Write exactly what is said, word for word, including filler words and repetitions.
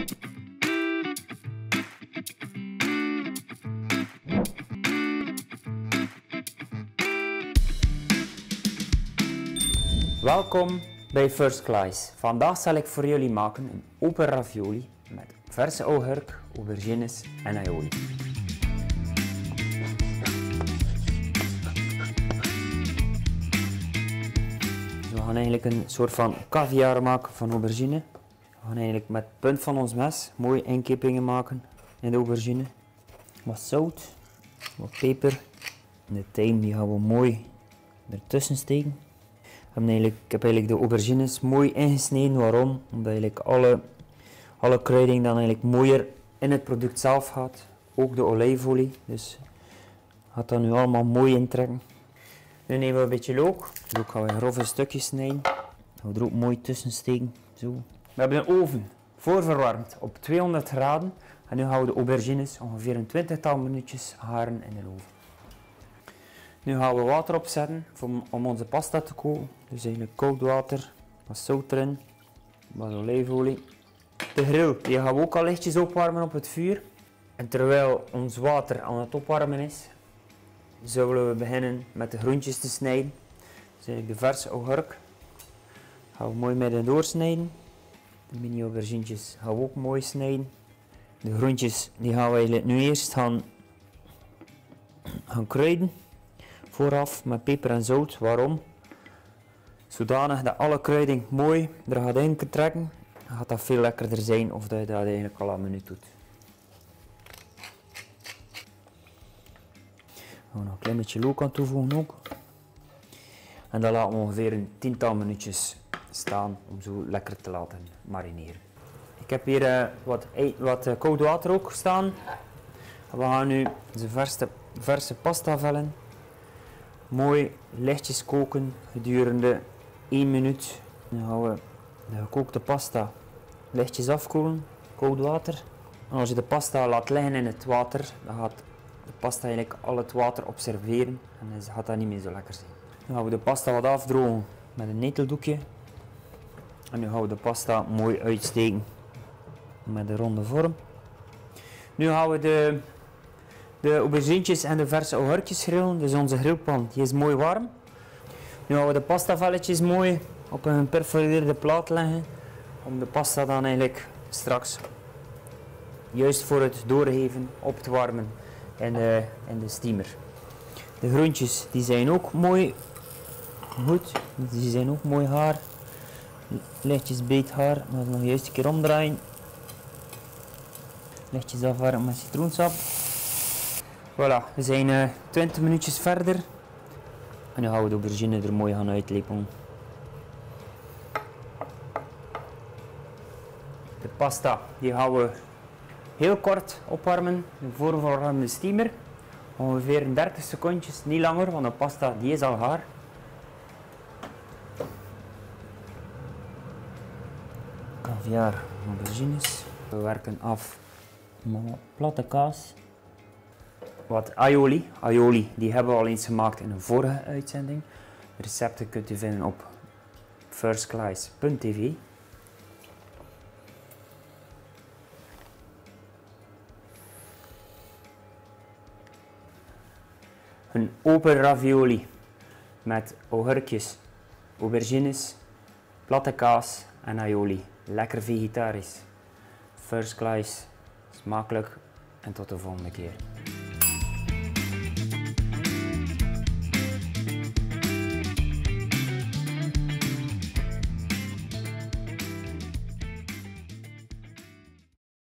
Welkom bij First Class. Vandaag zal ik voor jullie maken een open ravioli met verse augurk, aubergines en aioli. We gaan eigenlijk een soort van caviar maken van aubergine. We gaan eigenlijk met de punt van ons mes mooi inkippingen maken in de aubergine. Wat zout, wat peper en de tijm die gaan we mooi ertussen steken. Ik heb, eigenlijk, ik heb eigenlijk de aubergines mooi ingesneden. Waarom? Omdat eigenlijk alle, alle kruiding dan eigenlijk mooier in het product zelf gaat. Ook de olijfolie. Dus gaat dat nu allemaal mooi intrekken. Nu nemen we een beetje look. De look gaan we in grove stukjes snijden. Gaan we er ook mooi tussen steken. Zo. We hebben een oven voorverwarmd op tweehonderd graden. En nu gaan we de aubergines ongeveer een twintigtal minuutjes garen in de oven. Nu gaan we water opzetten om onze pasta te koken. Dus eigenlijk koud water, wat zout erin, wat olijfolie. De grill die gaan we ook al lichtjes opwarmen op het vuur. En terwijl ons water aan het opwarmen is, zullen we beginnen met de groentjes te snijden. Dus eigenlijk de verse augurk gaan we mooi midden doorsnijden. De mini aubergines gaan we ook mooi snijden. De groentjes die gaan we eigenlijk nu eerst gaan, gaan kruiden. Vooraf met peper en zout. Waarom? Zodanig dat alle kruiding mooi er gaat in trekken, gaat dat veel lekkerder zijn of dat je dat eigenlijk al een minuut doet. We gaan nog een klein beetje look aan toevoegen ook. En dat laten we ongeveer een tiental minuutjes staan om zo lekker te laten marineren. Ik heb hier uh, wat, wat uh, koud water ook staan. We gaan nu de verse, verse pasta vellen. Mooi lichtjes koken gedurende één minuut. Dan gaan we de gekookte pasta lichtjes afkoelen, koud water. En als je de pasta laat liggen in het water, dan gaat de pasta eigenlijk al het water observeren en dan gaat dat niet meer zo lekker zijn. Dan gaan we de pasta wat afdrogen met een neteldoekje. En nu gaan we de pasta mooi uitsteken met een ronde vorm. Nu gaan we de De aubergines en de verse augurkjes grillen, dus onze grillpan die is mooi warm. Nu gaan we de pastavelletjes mooi op een geperforeerde plaat leggen, om de pasta dan eigenlijk straks juist voor het doorgeven op te warmen in de, in de steamer. De groentjes die zijn ook mooi goed, die zijn ook mooi haar, lichtjes beet haar, maar nog juist een keer omdraaien. Lichtjes afwarmen met citroensap. Voilà, we zijn uh, twintig minuutjes verder en nu gaan we de aubergine er mooi gaan uitlepelen. De pasta die gaan we heel kort opwarmen in de voorverwarmde steamer. Ongeveer dertig secondjes, niet langer, want de pasta die is al gaar. Caviar, aubergines. We werken af met platte kaas. Wat aioli. Aioli die hebben we al eens gemaakt in een vorige uitzending. De recepten kunt u vinden op first class punt t v. Een open ravioli met augurkjes, aubergines, platte kaas en aioli. Lekker vegetarisch. First Class, smakelijk en tot de volgende keer.